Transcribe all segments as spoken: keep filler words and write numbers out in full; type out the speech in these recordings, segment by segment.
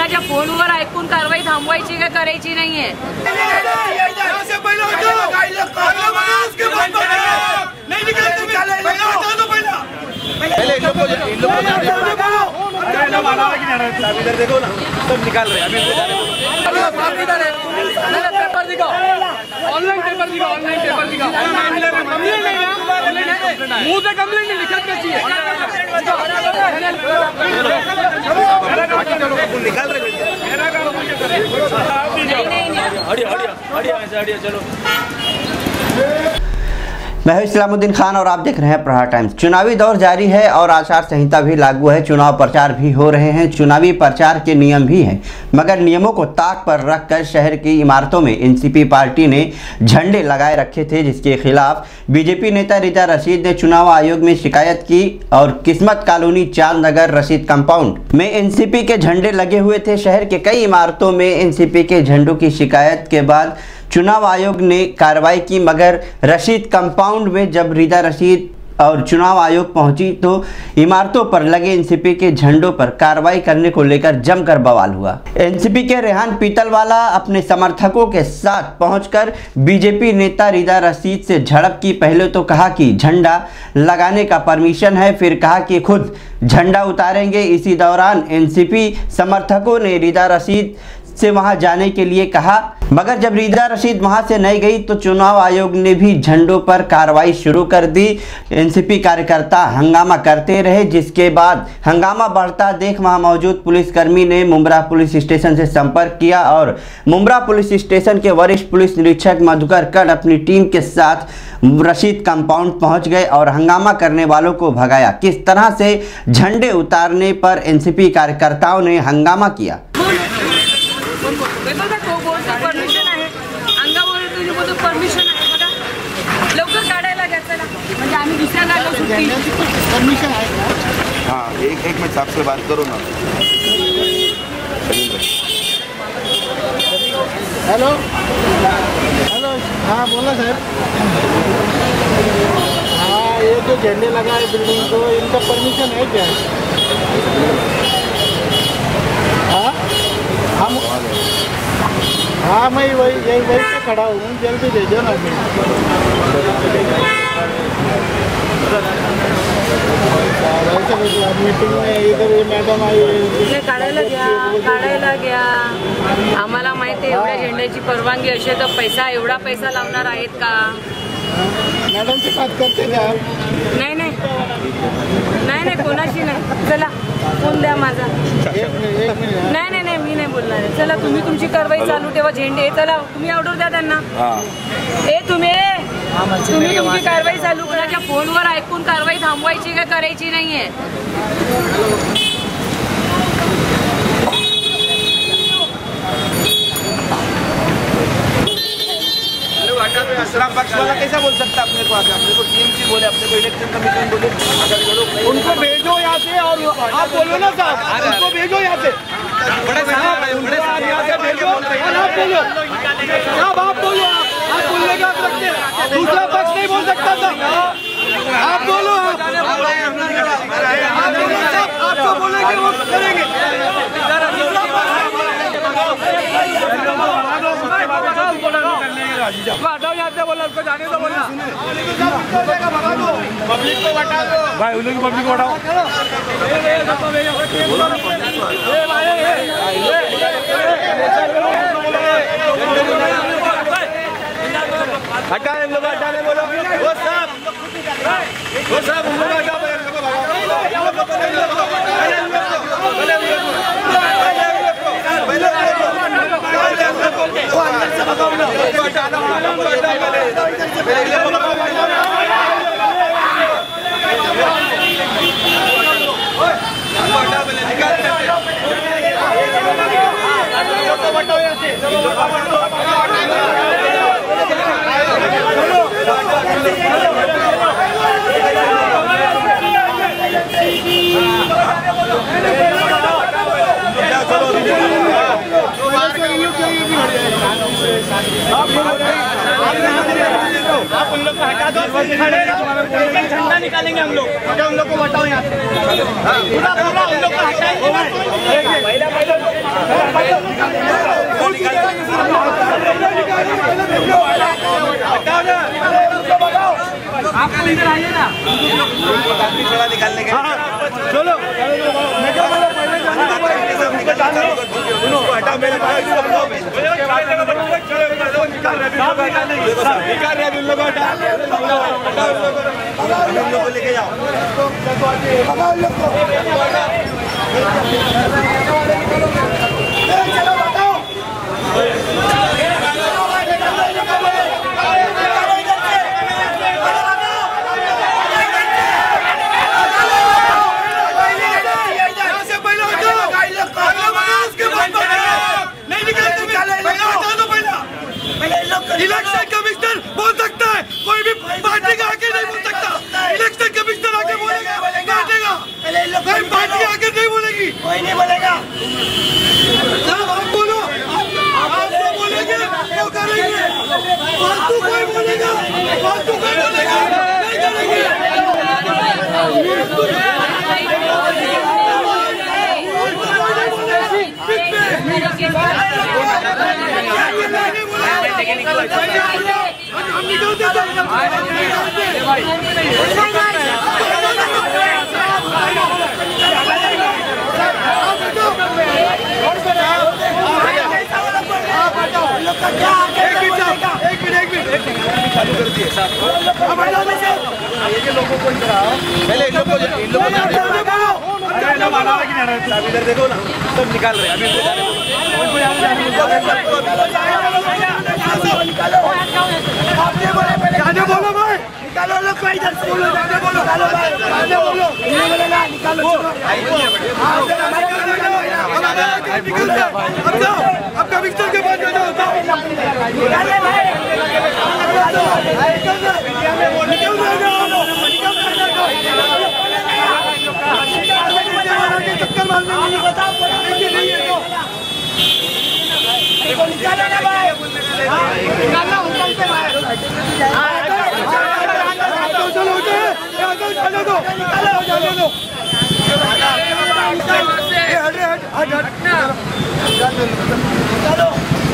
कोणाच्या फोनवर ऐकून कारवाई थांबवायची का करायची नाहीये। देखो ना सब निकाल रहे हैं पेपर दिखाओ, ऑनलाइन पेपर दिखाओ, ऑनलाइन पेपर दिखाओ। कंप्लेंट नहीं है, मुंह से कंप्लेंट नहीं लिखत में चाहिए। निकाल रहे हटिया हटिया हटिया हटिया चलो। मैं हूं इस्लामुद्दीन खान और आप देख रहे हैं प्रहार टाइम्स। चुनावी दौर जारी है और आचार संहिता भी लागू है। चुनाव प्रचार भी हो रहे हैं, चुनावी प्रचार के नियम भी हैं, मगर नियमों को ताक पर रखकर शहर की इमारतों में एनसीपी पार्टी ने झंडे लगाए रखे थे, जिसके खिलाफ बीजेपी नेता रीता रशीद ने चुनाव आयोग में शिकायत की और किस्मत कॉलोनी चांद नगर रशीद कंपाउंड में एनसीपी के झंडे लगे हुए थे। शहर के कई इमारतों में एनसीपी के झंडों की शिकायत के बाद चुनाव आयोग ने कार्रवाई की, मगर रशीद कंपाउंड में जब रीता रशीद और चुनाव आयोग पहुंची तो इमारतों पर लगे एनसीपी के झंडों पर कार्रवाई करने को लेकर जमकर बवाल हुआ। एनसीपी के रेहान पीतलवाला अपने समर्थकों के साथ पहुंचकर बीजेपी नेता रीता रशीद से झड़प की। पहले तो कहा कि झंडा लगाने का परमिशन है, फिर कहा कि खुद झंडा उतारेंगे। इसी दौरान एनसीपी समर्थकों ने रीता रशीद से वहां जाने के लिए कहा, मगर जब रीता रशीद वहां से नहीं गई तो चुनाव आयोग ने भी झंडों पर कार्रवाई शुरू कर दी। एनसीपी कार्यकर्ता हंगामा करते रहे, जिसके बाद हंगामा बढ़ता देख वहां मौजूद पुलिसकर्मी ने मुंब्रा पुलिस स्टेशन से संपर्क किया और मुंब्रा पुलिस स्टेशन के वरिष्ठ पुलिस निरीक्षक मधुकर कड़ अपनी टीम के साथ रशीद कंपाउंड पहुंच गए और हंगामा करने वालों को भगाया। किस तरह से झंडे उतारने पर एनसीपी कार्यकर्ताओं ने हंगामा किया। परमिशन आहे अंगावर तुझी बोल परमिशन आहे बघा, लवकर काढायला घ्या चला, म्हणजे आम्ही दुसऱ्या गाडीला सुट्टी परमिशन आहे का? हां एक एक मिनट आपसे बात करो ना। हेलो हेलो हाँ बोला सर। हाँ ये जो झंडे लगा है बिल्डिंग को, इनका परमिशन है क्या? हाँ हम हाँ मैं वही यही वही पे खड़ा हूँ, जल्दी भेजो ना। मीटिंग में इधर ये मैडम आई काढायला घ्या काढायला घ्या आम्हाला माहिती आहे एवढ्या झेंड्याची परवानगी असेल तर पैसा एवढा पैसा लावणार आहेत का? मैडम से बात करते क्या? नाही नाही नाही नाही कोणाशी नाही, चला फोन द्या माझा। नाही नाही नाही मी नाही बोलणार आहे, चला तुम्ही तुमची कारवाई चालू ठेवा। झेंडे चला तुम्ही ऑर्डर द्या त्यांना। ए तुम्ही तुम्ही तुमची कारवाई चालू करायच्या फोनवर ऐकून कारवाई थांबवायची का करायची नाहीये। दूसरा पक्ष वाला कैसा बोल सकता है अपने को? अपने को टीएमसी बोले, अपने को इलेक्शन कमीशन बोले, उनको भेजो यहाँ से और आप बोलो ना साहब, उनको भेजो यहाँ से। बड़े साहब बड़े साहब यहाँ से भेजो और आप बोलो साहब, आप बोलो आप बोलने का हक रखते हैं, दूसरा पक्ष नहीं बोल सकता साहब। आप बोलो आप आपको बोलेंगे वो करेंगे। हटाओ यहाँ से, बोला उसको जाने दो, बोला पब्लिक को हटा दो भाई, उन्हें की पब्लिक को हटाओ। हटा इन लोग हटाने बोलो। वो साहब वो साहब उन लोग हटा आप उन लोग को हटा दो, झंडा निकालेंगे हम लोग। उन लोग को हटाओ यहाँ से, पूरा पूरा उन लोग को हटाएंगे। इधर आइए ना, थोड़ा निकालने के चलो मैं क्या बोला पहले जाने दो भाई उसको हटा मेरे भाई निकाल रहे हैं उन लोगों को हटा उन लोगों को लेके जाओ चलो बताओ इलेक्शन कमिश्नर बोल सकता है, कोई भी पार्टी का आके नहीं बोल सकता। इलेक्शन कमिश्नर आके बोलेगा, बैठेगा, कोई पार्टी आके नहीं बोलेगी, कोई नहीं बोलेगा। साहब आप बोलो, आप जो बोलेंगे वो करेंगे। फालतू कोई बोलेगा, फालतू कोई बोलेगा नहीं करेंगे। हम निकलते चालू कर दिए लोगों को पहले इन लोगों को इन लोगों को इधर देखो ना, सब निकाल रहे हैं अभी जाने बोलो भाई, निकालो लोग को इधर से बोलो, जाने बोलो, निकालो भाई, जाने बोलो, नहीं बोलेगा, निकालो निकल जाओ, अब जाओ, अब कमिश्नर के पास जाओ, निकाले भाई, निकल जाओ, चक्कर मारने नहीं बताओ, नहीं है तो निकालो ना भाई, निकालना हुक्म से भाई, चलो उठे, चलो दो, निकालो, चलो दो, हट हट हट हट चलो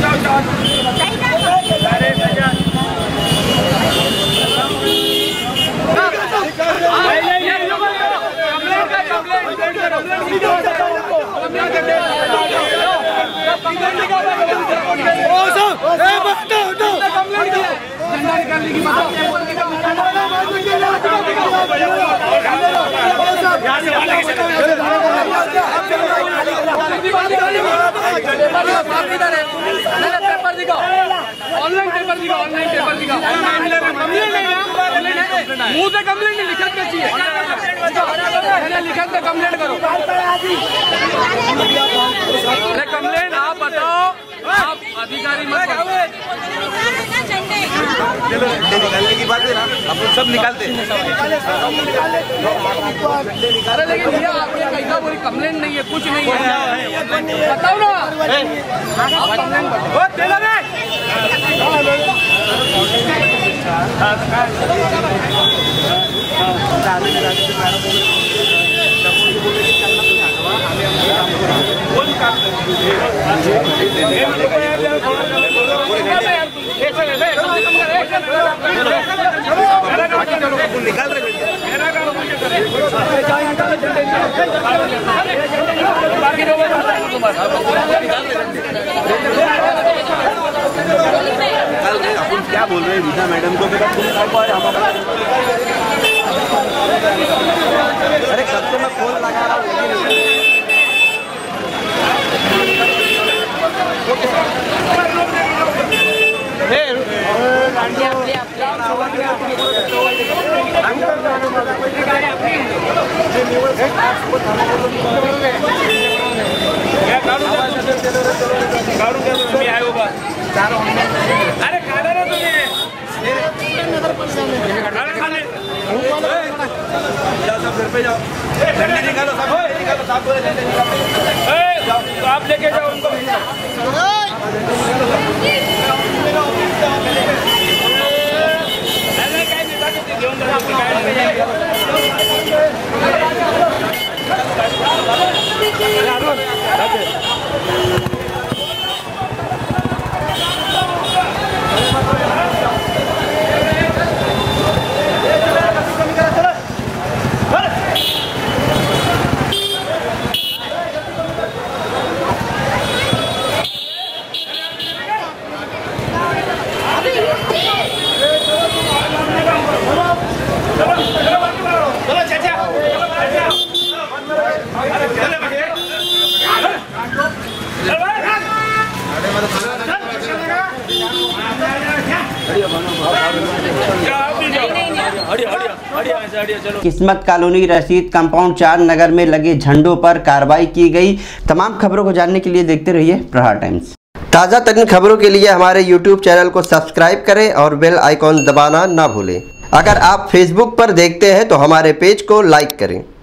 पेपर दिखाओ, ऑनलाइन पेपर दिखाओ, ऑनलाइन पेपर दिखाओ। कंप्लेंट नहीं ना, मुंह से कंप्लेंट नहीं, लिखत में चाहिए, लिखत में कंप्लेंट करो। कंप्लेंट आप बताओ, आप अधिकारी मत निकालने की बात है ना, हम लोग सब निकालते हैं। अरे लेकिन ये आपने कैसा पूरी कंप्लेंट नहीं है, कुछ नहीं है, बताओ ना आप कंप्लेंट निकाल रहे अपन क्या बोल रहे हैं रीता मैडम को? अरे कब से मैं फोन लगा रहा हूँ, अरे खाना ना तुम्हें जाओ सब घर पे जाओ, झंडी निकालो, सब निकालो, साफ बोले झंडे निकालो, आप लेके जाओ उनको। किस्मत कॉलोनी रशीद कंपाउंड चार नगर में लगे झंडों पर कार्रवाई की गई। तमाम खबरों को जानने के लिए देखते रहिए प्रहार टाइम्स। ताज़ा तरीन खबरों के लिए हमारे यूट्यूब चैनल को सब्सक्राइब करें और बेल आइकॉन दबाना ना भूलें। अगर आप फेसबुक पर देखते हैं तो हमारे पेज को लाइक करें।